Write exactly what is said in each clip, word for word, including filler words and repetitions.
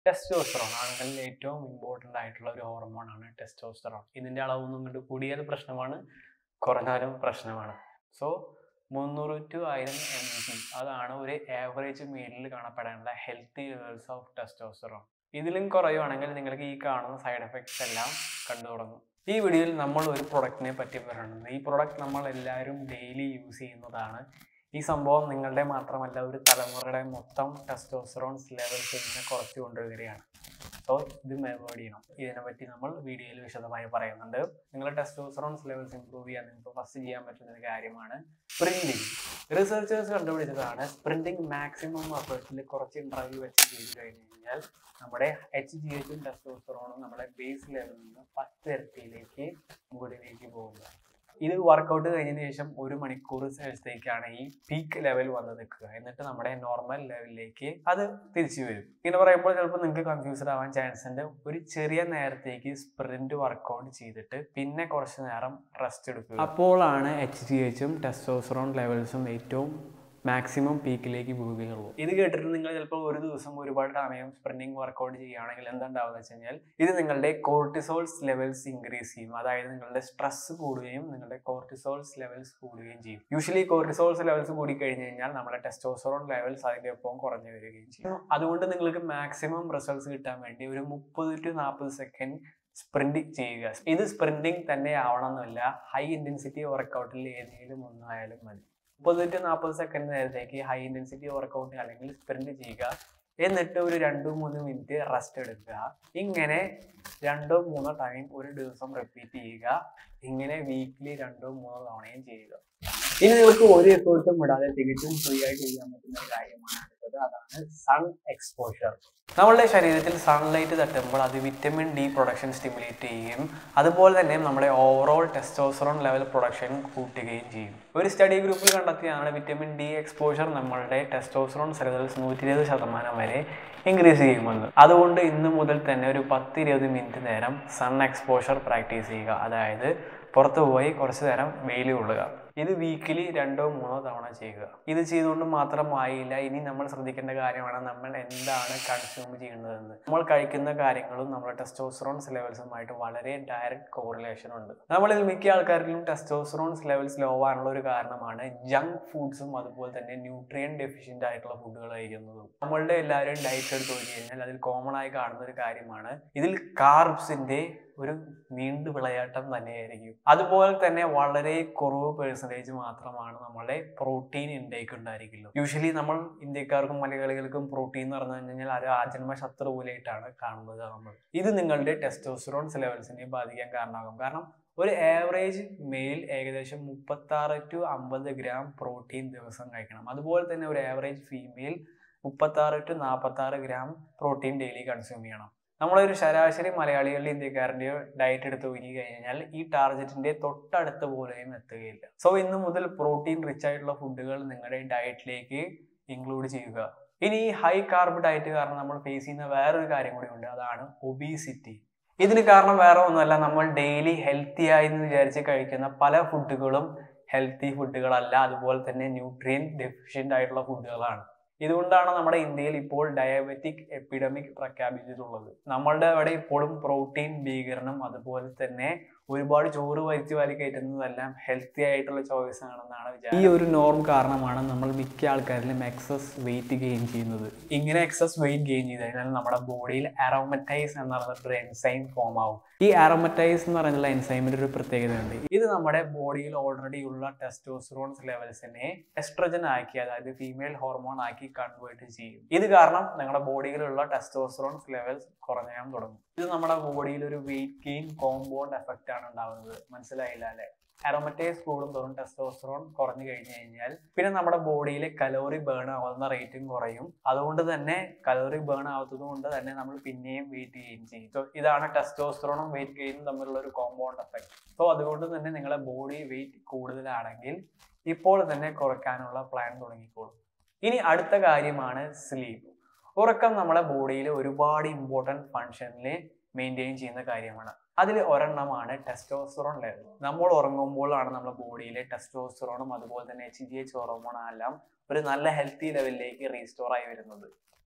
Testosterone ആണെങ്കിൽ ഏറ്റവും important ആയിട്ടുള്ള ഒരു ഹോർമോണാണ് ടെസ്റ്റോസ്റ്ററോൺ. ഇതിൻ്റെ അളവൊന്നും ഇങ്ങോട്ട് കൂടിയാൽ പ്രശ്നമാണ്, കുറഞ്ഞാലും പ്രശ്നമാണ്. സോ മുന്നൂറ് ടു ആയിരം എം ജി അതാണ് ഒരു ആവറേജ് മെയിലിൽ കാണപ്പെടേണ്ട ഹെൽത്തി ലെവൽസ് ഓഫ് ടെസ്റ്റോസ്റ്ററോൺ. ഇതിലും കുറയുവാണെങ്കിൽ നിങ്ങൾക്ക് ഈ കാണുന്ന സൈഡ് എഫക്ട്സ് എല്ലാം കണ്ടു തുടങ്ങും. ഈ വീഡിയോയിൽ നമ്മൾ ഒരു പ്രൊഡക്റ്റിനെ പറ്റി പറയുന്നത്. ഈ പ്രൊഡക്റ്റ് നമ്മൾ എല്ലാവരും ഡെയിലി യൂസ് ചെയ്യുന്നതാണ്. ഈ സംഭവം നിങ്ങളുടെ മാത്രമല്ല, ഒരു തലമുറയുടെ മൊത്തം ടെസ്റ്റോസ്റ്ററോൺസ് ലെവൽസ് ഇതിനെ കുറച്ച് കൊണ്ടുവരികയാണ്. സോ ഇത് അവോയ്ഡ് ചെയ്യണം. ഇതിനെപ്പറ്റി നമ്മൾ വീഡിയോയിൽ വിശദമായി പറയുന്നുണ്ട്. നിങ്ങളുടെ ടെസ്റ്റോസ്റ്ററോൺസ് ലെവൽസ് ഇംപ്രൂവ് ചെയ്യാൻ നിങ്ങൾക്ക് ഫസ്റ്റ് ചെയ്യാൻ പറ്റുന്ന ഒരു കാര്യമാണ് സ്പ്രിന്റിങ്. റിസർച്ചേഴ്സ് കണ്ടുപിടിച്ചതാണ് സ്പ്രിന്റിങ് മാക്സിമം എഫേർട്ടിൽ കുറച്ച് ഇൻ്റർവൽ വെച്ച് ചെയ്ത് കഴിഞ്ഞ് കഴിഞ്ഞാൽ നമ്മുടെ എച്ച് ജി എച്ചും ടെസ്റ്റോസ്റ്ററോണും നമ്മുടെ ബേസ് ലെവലിൽ നിന്ന് പത്ത് ഇരട്ടിയിലേക്ക് മുകളിലേക്ക് പോകുക. ഇത് വർക്കൗട്ട് കഴിഞ്ഞതിന് ശേഷം ഒരു മണിക്കൂർ ശേഷത്തേക്കാണ് ഈ പീക്ക് ലെവൽ വന്ന് നിൽക്കുക. എന്നിട്ട് നമ്മുടെ നോർമൽ ലെവലിലേക്ക് അത് തിരിച്ചു വരും. ഇങ്ങനെ പറയുമ്പോൾ ചിലപ്പോൾ നിങ്ങൾക്ക് കൺഫ്യൂസ്ഡ് ആവാൻ ചാൻസ് ഉണ്ട്. ഒരു ചെറിയ നേരത്തേക്ക് സ്പ്രിന്റ് വർക്കൗട്ട് ചെയ്തിട്ട് പിന്നെ കുറച്ച് നേരം റെസ്റ്റ് എടുക്കുക. അപ്പോഴാണ് എച്ച് ജി എച്ചും ടെസ്റ്റോസ്റ്ററോൺ ലെവൽസും ഏറ്റവും മാക്സിമം പീക്കിലേക്ക് പോവുകയുള്ളൂ. ഇത് കേട്ടിട്ട് നിങ്ങൾ ചിലപ്പോൾ ഒരു ദിവസം ഒരുപാട് സമയം സ്പ്രിന്റിങ് വർക്കൗട്ട് ചെയ്യുകയാണെങ്കിൽ എന്താണ്ടാവുക വെച്ച് കഴിഞ്ഞാൽ ഇത് നിങ്ങളുടെ കോർട്ടിസോൾസ് ലെവൽസ് ഇൻക്രീസ് ചെയ്യും. അതായത് നിങ്ങളുടെ സ്ട്രെസ് കൂടുകയും നിങ്ങളുടെ കോർട്ടിസോൾസ് ലെവൽസ് കൂടുകയും ചെയ്യും. യൂഷ്വലി കോർട്ടിസോൾസ് ലെവൽസ് കൂടി കഴിഞ്ഞ് കഴിഞ്ഞാൽ നമ്മുടെ ടെസ്റ്റോസ്റ്ററോൺ ലെവൽസ് അതിൻ്റെ ഒപ്പം കുറഞ്ഞു വരികയും ചെയ്യും. അതുകൊണ്ട് നിങ്ങൾക്ക് മാക്സിമം റിസൾട്ട്സ് കിട്ടാൻ വേണ്ടി ഒരു മുപ്പത് ടു നാൽപ്പത് സെക്കൻഡ് സ്പ്രിന്റ് ചെയ്യുക. ഇത് സ്പ്രിന്റിങ് തന്നെ ആവണമെന്നില്ല, ഹൈ ഇന്റൻസിറ്റി വർക്കൗട്ടിൽ ഏതെങ്കിലും ഒന്നായാലും മതി. മുപ്പത് ടു നാൽപ്പത് സെക്കൻഡ് നേരത്തേക്ക് ഹൈ ഇന്റൻസിറ്റി വർക്കൗട്ട് അല്ലെങ്കിൽ സ്പ്രിന്റ് ചെയ്യുക. എന്നിട്ട് ഒരു രണ്ടോ മൂന്ന് മിനിറ്റ് റെസ്റ്റ് എടുക്കുക. ഇങ്ങനെ രണ്ടോ മൂന്നോ ടൈം ഒരു ദിവസം റിപ്പീറ്റ് ചെയ്യുക. ഇങ്ങനെ വീക്കിലി രണ്ടോ മൂന്നോ തവണയും ചെയ്യുക. ഇനി നിങ്ങൾക്ക് ഒരു എഫേർട്ടും വിടാതെ തികച്ചും ഫ്രീ ആയിട്ട് ചെയ്യാൻ പറ്റുന്ന ഒരു കാര്യമാണ് അടുത്തത്. അതാണ് സൺ എക്സ്പോഷർ. നമ്മളുടെ ശരീരത്തിൽ സൺലൈറ്റ് തട്ടുമ്പോൾ അത് വിറ്റമിൻ ഡി പ്രൊഡക്ഷൻ സ്റ്റിമുലേറ്റ് ചെയ്യുകയും അതുപോലെ തന്നെ നമ്മുടെ ഓവറോൾ ടെസ്റ്റോസ്റ്ററോൺ ലെവൽ പ്രൊഡക്ഷൻ കൂട്ടുകയും ചെയ്യും. ഒരു സ്റ്റഡി ഗ്രൂപ്പിൽ കണ്ടെത്തിയാണ് വിറ്റമിൻ ഡി എക്സ്പോഷർ നമ്മളുടെ ടെസ്റ്റോസ്റ്ററോൺ ലെവൽസ് നൂറ്റി ഇരുപത് ശതമാനം വരെ ഇൻക്രീസ് ചെയ്യുമെന്ന്. അതുകൊണ്ട് ഇന്ന് മുതൽ തന്നെ ഒരു പത്ത് ഇരുപത് മിനിറ്റ് നേരം സൺ എക്സ്പോഷർ പ്രാക്ടീസ് ചെയ്യുക. അതായത് പുറത്തു പോയി കുറച്ച് നേരം വെയിൽ കൊള്ളുക. ഇത് വീക്കിലി രണ്ടോ മൂന്നോ തവണ ചെയ്യുക. ഇത് ചെയ്തുകൊണ്ട് മാത്രമായില്ല, ഇനി നമ്മൾ ശ്രദ്ധിക്കേണ്ട കാര്യമാണ് നമ്മൾ എന്താണ് കൺസ്യൂം ചെയ്യുന്നതെന്ന്. നമ്മൾ കഴിക്കുന്ന കാര്യങ്ങളും നമ്മുടെ ടെസ്റ്റോസ്റ്ററോൺസ് ലെവൽസുമായിട്ട് വളരെ ഡയറക്റ്റ് കോറിലേഷൻ ഉണ്ട്. നമ്മളിൽ മിക്ക ആൾക്കാരിലും ടെസ്റ്റോസ്റ്ററോൺസ് ലെവൽസ് ലോ ആവാനുള്ള ഒരു കാരണമാണ് ജങ്ക് ഫുഡ്സും അതുപോലെ തന്നെ ന്യൂട്രിയൻ ഡെഫിഷ്യൻ്റ് ആയിട്ടുള്ള ഫുഡുകൾ കഴിക്കുന്നതും. നമ്മളുടെ എല്ലാവരും ഡയറ്റ് എടുത്ത് നോക്കി കഴിഞ്ഞാൽ അതിൽ കോമൺ ആയി കാണുന്ന ഒരു കാര്യമാണ് ഇതിൽ കാർബ്സിന്റെ ഒരു നീണ്ടു വിളയാട്ടം തന്നെയായിരിക്കും. അതുപോലെ തന്നെ വളരെ കുറവ് പേഴ്സൻറ്റേജ് മാത്രമാണ് നമ്മളെ പ്രോട്ടീൻ ഇൻടേക്ക് ഉണ്ടായിരിക്കുള്ളൂ. യൂഷ്വലി നമ്മൾ ഇന്ത്യക്കാർക്കും മലയാളികൾക്കും പ്രോട്ടീൻ എന്ന് പറഞ്ഞു കഴിഞ്ഞാൽ അത് ആജന്മ ശത്രു പോലെയായിട്ടാണ് കാണുന്നത് നമ്മൾ. ഇത് നിങ്ങളുടെ ടെസ്റ്റോസ്റ്ററോൺസ് ലെവൽസിനെ ബാധിക്കാൻ കാരണമാകും. കാരണം ഒരു ആവറേജ് മെയിൽ ഏകദേശം മുപ്പത്തി ആറ് ടു അമ്പത് ഗ്രാം പ്രോട്ടീൻ ദിവസം കഴിക്കണം. അതുപോലെ തന്നെ ഒരു ആവറേജ് ഫീമെയിൽ മുപ്പത്തി ആറ് ടു നാൽപ്പത്തി ആറ് ഗ്രാം പ്രോട്ടീൻ ഡെയിലി കൺസ്യൂം ചെയ്യണം. നമ്മളൊരു ശരാശരി മലയാളികളുടെ ഇന്ത്യക്കാരൻ്റെയോ ഡയറ്റ് എടുത്ത് നോക്കി കഴിഞ്ഞാൽ ഈ ടാർഗറ്റിന്റെ തൊട്ടടുത്ത് പോലെയും എത്തുകയില്ല. സോ ഇന്ന് മുതൽ പ്രോട്ടീൻ റിച്ച് ആയിട്ടുള്ള ഫുഡുകൾ നിങ്ങളുടെ ഡയറ്റിലേക്ക് ഇൻക്ലൂഡ് ചെയ്യുക. ഇനി ഈ ഹൈ കാർബ് ഡയറ്റ് കാരണം നമ്മൾ ഫേസ് ചെയ്യുന്ന വേറൊരു കാര്യം കൂടി ഉണ്ട്. അതാണ് ഒബീസിറ്റി. ഇതിന് കാരണം വേറെ ഒന്നുമല്ല, നമ്മൾ ഡെയിലി ഹെൽത്തി ആയി എന്ന് വിചാരിച്ച് കഴിക്കുന്ന പല ഫുഡുകളും ഹെൽത്തി ഫുഡുകളല്ല, അതുപോലെ തന്നെ ന്യൂട്രിയൻ ഡെഫിഷ്യൻ്റ് ആയിട്ടുള്ള ഫുഡുകളാണ്. ഇതുകൊണ്ടാണ് നമ്മുടെ ഇന്ത്യയിൽ ഇപ്പോൾ ഡയബറ്റിക് എപ്പിഡമിക് പ്രഖ്യാപിച്ചിട്ടുള്ളത്. നമ്മളുടെ അവിടെ ഇപ്പോഴും പ്രോട്ടീൻ ഭീകരണം അതുപോലെ തന്നെ ഒരുപാട് ചോറ് വലിച്ചു വാരി കയറ്റുന്നതെല്ലാം ഹെൽത്തി ആയിട്ടുള്ള ചോയ്സ് ആണെന്നാണ് വിചാരം. ഈ ഒരു നോർം കാരണമാണ് നമ്മൾ മിക്ക ആൾക്കാരിലും എക്സസ് വെയിറ്റ് ഗെയിൻ ചെയ്യുന്നത്. ഇങ്ങനെ എക്സസ് വെയിറ്റ് ഗെയിൻ ചെയ്ത് കഴിഞ്ഞാൽ നമ്മുടെ ബോഡിയിൽ അരോമറ്റൈസ് എന്ന് പറഞ്ഞിട്ടൊരു എൻസൈം ഫോം ആവും. ഈ അരോമറ്റൈസ് എന്ന് പറയുന്ന എൻസൈമിന്റെ ഒരു പ്രത്യേകതയുണ്ട്. ഇത് നമ്മുടെ ബോഡിയിൽ ഓൾറെഡി ഉള്ള ടെസ്റ്റോസ്റ്ററോൺസ് ലെവൽസിനെ എസ്ട്രജൻ ആക്കി, അതായത് ഫീമെയിൽ ഹോർമോൺ ആക്കി കൺവേർട്ട് ചെയ്യും. ഇത് കാരണം നിങ്ങളുടെ ബോഡിയിലുള്ള ടെസ്റ്റോസ്റ്ററോൺസ് ലെവൽസ് കുറഞ്ഞാൻ തുടങ്ങും. ഇത് നമ്മുടെ ബോഡിയിൽ ഒരു വെയിറ്റ് ഗെയിൻ കോമ്പൗണ്ട് എഫക്റ്റ് ആണ് ഉണ്ടാവുന്നത്. മനസ്സിലായില്ല അല്ലെ? അരോമറ്റൈസ് കൂടും തോറും ടെസ്റ്റോസ്റ്ററോൺ കുറഞ്ഞു കഴിഞ്ഞു കഴിഞ്ഞാൽ പിന്നെ നമ്മുടെ ബോഡിയിലെ കലോറി ബേൺ ആവുന്ന റേറ്റും കുറയും. അതുകൊണ്ട് തന്നെ കലോറി ബേൺ ആവാത്തത് കൊണ്ട് തന്നെ നമ്മൾ പിന്നെയും വെയിറ്റ് ഗെയിൻ ചെയ്യും. സോ ഇതാണ് ടെസ്റ്റോസ്റ്ററോണും വെയിറ്റ് ഗെയിനും തമ്മിലുള്ള ഒരു കോമ്പൗണ്ട് എഫക്ട്. സോ അതുകൊണ്ട് തന്നെ നിങ്ങളുടെ ബോഡി വെയിറ്റ് കൂടുതലാണെങ്കിൽ ഇപ്പോൾ തന്നെ കുറയ്ക്കാനുള്ള പ്ലാൻ തുടങ്ങിക്കോളും. ഇനി അടുത്ത കാര്യമാണ് സ്ലീപ്പ്. ഉറക്കം നമ്മുടെ ബോഡിയിൽ ഒരുപാട് ഇമ്പോർട്ടൻറ്റ് ഫങ്ഷനിൽ മെയിൻറ്റെയിൻ ചെയ്യുന്ന കാര്യമാണ്. അതിൽ ഒരെണ്ണമാണ് ടെസ്റ്റോസ്റ്ററോൺ ലെവൽ. നമ്മൾ ഉറങ്ങുമ്പോഴാണ് നമ്മുടെ ബോഡിയിലെ ടെസ്റ്റോസ്റ്ററോണും അതുപോലെ തന്നെ എച്ച് ജി എച്ച് ഹോർമോണും എല്ലാം ഒരു നല്ല ഹെൽത്തി ലെവലിലേക്ക് റീസ്റ്റോർ ആയി വരുന്നത്.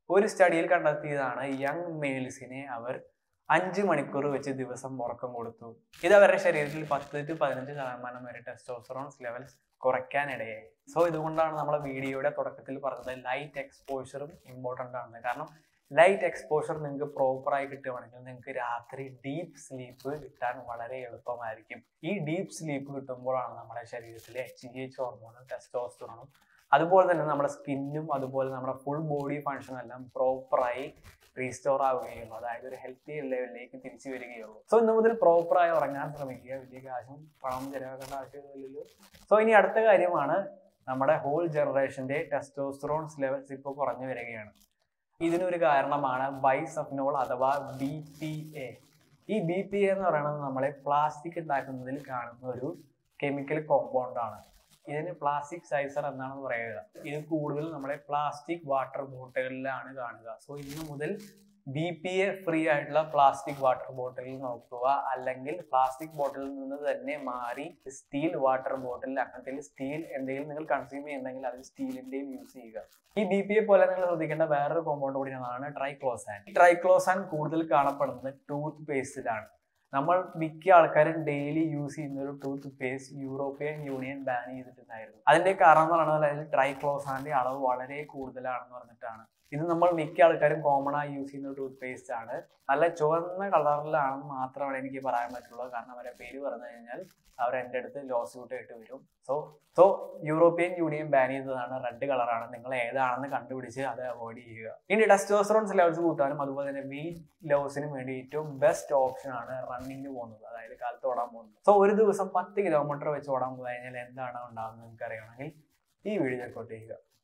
ഒരു സ്റ്റഡിയിൽ കണ്ടെത്തിയതാണ് യങ് മെയിൽസിനെ അവർ അഞ്ച് മണിക്കൂർ വെച്ച് ദിവസം ഉറക്കം കൊടുത്തു. ഇത് അവരുടെ ശരീരത്തിൽ പത്ത് ടു പതിനഞ്ച് ശതമാനം വരെ ടെസ്റ്റോസ്റ്ററോൺ ലെവൽസ് കുറയ്ക്കാനിടയായി. സോ ഇതുകൊണ്ടാണ് നമ്മളെ വീഡിയോയുടെ തുടക്കത്തിൽ പറഞ്ഞത് ലൈറ്റ് എക്സ്പോഷറും ഇമ്പോർട്ടൻ്റ് ആണ്. കാരണം ലൈറ്റ് എക്സ്പോഷർ നിങ്ങൾക്ക് പ്രോപ്പറായി കിട്ടുകയാണെങ്കിൽ നിങ്ങൾക്ക് രാത്രി ഡീപ്പ് സ്ലീപ്പ് കിട്ടാൻ വളരെ എളുപ്പമായിരിക്കും. ഈ ഡീപ്പ് സ്ലീപ്പ് കിട്ടുമ്പോഴാണ് നമ്മുടെ ശരീരത്തിലെ എച്ച് ജി എച്ച് ഹോർമോണും ടെസ്റ്റോസ്റ്ററോണും അതുപോലെ തന്നെ നമ്മുടെ സ്കിന്നും അതുപോലെ നമ്മുടെ ഫുൾ ബോഡി ഫങ്ഷൻ എല്ലാം പ്രോപ്പറായി റീസ്റ്റോർ ആവുകയുള്ളൂ. അതായത് ഒരു ഹെൽത്തി ലെവലിലേക്ക് തിരിച്ചു വരികയുള്ളൂ. സോ ഇന്ന് മുതൽ പ്രോപ്പറായി ഉറങ്ങാൻ ശ്രമിക്കുക. വലിയ കാശും പണം ചിലവാക്കേണ്ട ആവശ്യമില്ലല്ലോ. സോ ഇനി അടുത്ത കാര്യമാണ്, നമ്മുടെ ഹോൾ ജനറേഷന്റെ ടെസ്റ്റോസ്റ്ററോൺസ് ലെവൽസ് ഇപ്പോൾ കുറഞ്ഞു വരികയാണ്. ഇതിനൊരു കാരണമാണ് ബൈസഫ്നോൾ അഥവാ ബി പി എ. ഈ ബി പി എ എന്ന് പറയുന്നത് നമ്മളെ പ്ലാസ്റ്റിക് ഉണ്ടാക്കുന്നതിൽ കാണുന്ന ഒരു കെമിക്കൽ കോമ്പൗണ്ട് ആണ്. ഇതിന് പ്ലാസ്റ്റിക് സൈസർ എന്നാണ് പറയുക. ഇത് കൂടുതൽ നമ്മളെ പ്ലാസ്റ്റിക് വാട്ടർ ബോട്ടിലുകളിലാണ് കാണുക. സോ ഇന്ന് മുതൽ ബി പി എ ഫ്രീ ആയിട്ടുള്ള പ്ലാസ്റ്റിക് വാട്ടർ ബോട്ടിൽ നോക്കുക, അല്ലെങ്കിൽ പ്ലാസ്റ്റിക് ബോട്ടിലിൽ നിന്ന് തന്നെ മാറി സ്റ്റീൽ വാട്ടർ ബോട്ടിൽ, അങ്ങനത്തെ സ്റ്റീൽ എന്തെങ്കിലും നിങ്ങൾ കൺസ്യൂം ചെയ്യുന്നെങ്കിൽ അതിൽ സ്റ്റീലിന്റെയും യൂസ് ചെയ്യുക. ഈ ബി പി എ പോലെ നിങ്ങൾ ശ്രദ്ധിക്കേണ്ട വേറൊരു കോമ്പൗണ്ട് കൂടിയാണ് ട്രൈക്ലോസാൻ. ട്രൈക്ലോസാൻ കൂടുതൽ കാണപ്പെടുന്നത് ടൂത്ത് പേസ്റ്റിലാണ്. നമ്മൾ മിക്ക ആൾക്കാരും ഡെയിലി യൂസ് ചെയ്യുന്ന ഒരു toothpaste European Union ban ചെയ്തിട്ടുണ്ടായിരുന്നു. അതിന്റെ കാരണം എന്ന് പറയുന്നത് അതിൽ ട്രൈക്ലോസാന്റെ അളവ് വളരെ കൂടുതലാണെന്ന് പറഞ്ഞിട്ടാണ്. ഇത് നമ്മൾ മിക്ക ആൾക്കാരും കോമൺ ആയി യൂസ് ചെയ്യുന്ന ടൂത്ത് പേസ്റ്റ് ആണ്. നല്ല ചുവന്ന കളറിലാണെന്ന് മാത്രമാണ് എനിക്ക് പറയാൻ പറ്റുള്ളൂ. കാരണം അവരെ പേര് പറഞ്ഞു കഴിഞ്ഞാൽ അവർ എൻ്റെ അടുത്ത് ലോ സ്യൂട്ട് ആയിട്ട് വരും. So so European Union ban ചെയ്തതാണ്, റെഡ് കളറാണ്. നിങ്ങൾ ഏതാണെന്ന് കണ്ടുപിടിച്ച് അത് അവോയ്ഡ് ചെയ്യുക. ഇനി ടെസ്റ്റോസ്റ്ററോൺ ലെവൽസ് കൂട്ടാനും അതുപോലെ തന്നെ വെയിറ്റ് ലോസിനും വേണ്ടി ഏറ്റവും ബെസ്റ്റ് ഓപ്ഷൻ ആണ് റണ്ണിങ്ങിന് പോകുന്നത്, അതായത് കാലത്ത് ഓടാൻ പോകുന്നത്. സോ ഒരു ദിവസം പത്ത് കിലോമീറ്റർ വെച്ച് ഓടാൻ പോയി കഴിഞ്ഞാൽ എന്താണ് ഉണ്ടാകുന്നത് നിങ്ങൾക്ക് അറിയണമെങ്കിൽ ഈ വീഡിയോ ചെക്കൗട്ട് ചെയ്യുക.